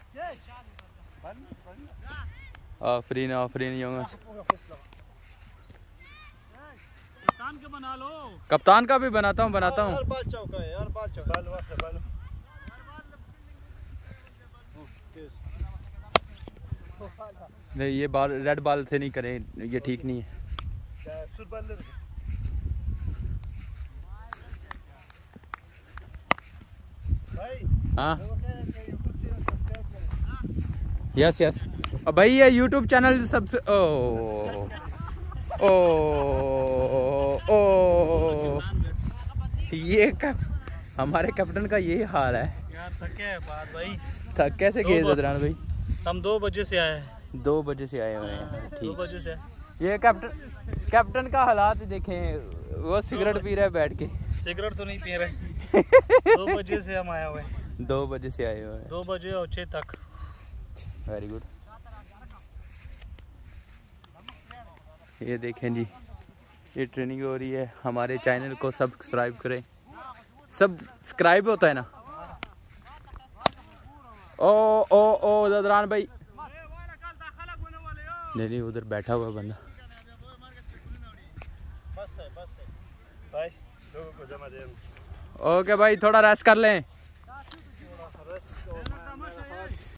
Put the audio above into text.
Afreen Afreen Young's. कप्तान का बना लो। कप्तान का भी बनाता हूँ यार बाल चौका है यार, बाल चौका बाल। नहीं ये बाल रेड बाल से नहीं करें, ये ठीक नहीं है। हाँ यस यस भाई, ये यूट्यूब चैनल सबसे ओ ये हमारे कैप्टन का ये हाल है यार। थके है बात भाई। थक कैसे गए जदरान भाई? हम 2 बजे से आए हैं। 2 बजे से आए हुए हैं। 2 बजे से। ये कैप्टन का हालात देखें, वो सिगरेट पी रहा है बैठ के। सिगरेट तो नहीं पी रहे। 2 बजे से हम आए हुए हैं। 2 बजे से आए हुए हैं। 2 बजे और 6 तक। Very good. ये देखें जी, ये ट्रेनिंग हो रही है। हमारे चैनल को सब्सक्राइब करें। सब्सक्राइब होता है ना? ओ जदरान भाई, नहीं उधर बैठा हुआ बंदा। ओके भाई, थोड़ा रेस्ट कर लें।